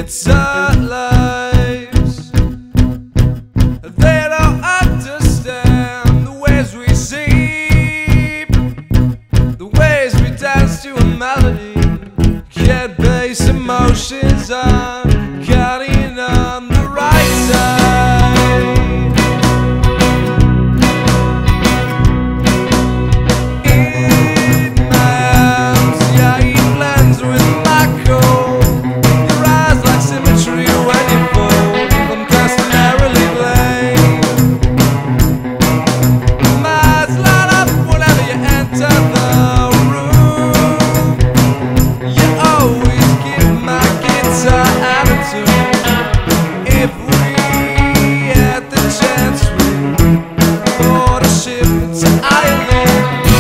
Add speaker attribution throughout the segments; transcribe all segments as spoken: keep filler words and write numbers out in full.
Speaker 1: It's our lives. They don't understand the ways we sleep, the ways we dance to a melody. Can't base emotions on counting on the right side. In my arms, yeah, he blends with my cold. Your eyes like symmetry when you fold, uncustomarily blame. My eyes light up whenever you enter the room. You always give my guitar attitude. If we had the chance, we'd board a ship to Ireland.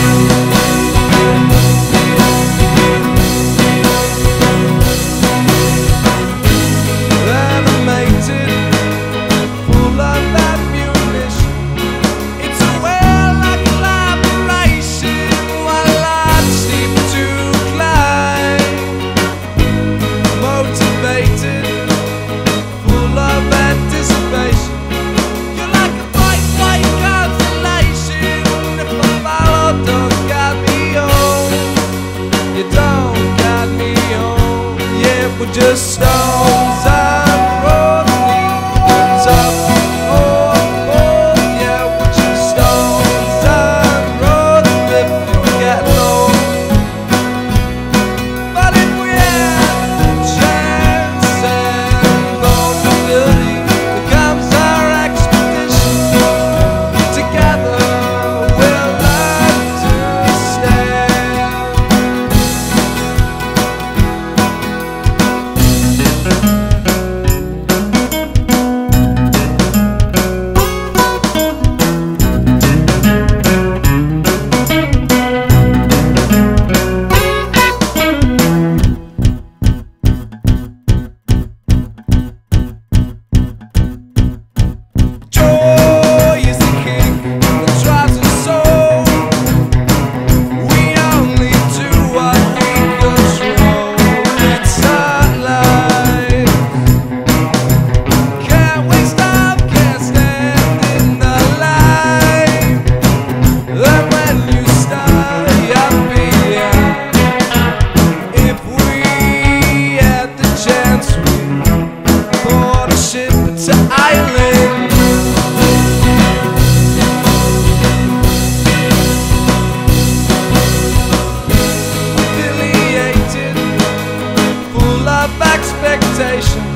Speaker 1: Animated, full of ammunition. It's a well-like collaboration while I'm steep to climb. Motivated, full of anticipation. You're like a bright white constellation. If I follow, don't guide me home. You don't guide me home. Yeah, we're just stones and rolling the top. Oh, oh, yeah, we're just stones and rolling if we get low. But if we had the chance and vulnerability becomes our expedition, together we'll learn to stand. Joy is the king that drives us soul. We only do what we control. It's our life. Can't we stop? Can't stand in the light. And when you start, you're behind. If we had the chance, we'd board a ship to Ireland. Affiliated, full of expectation.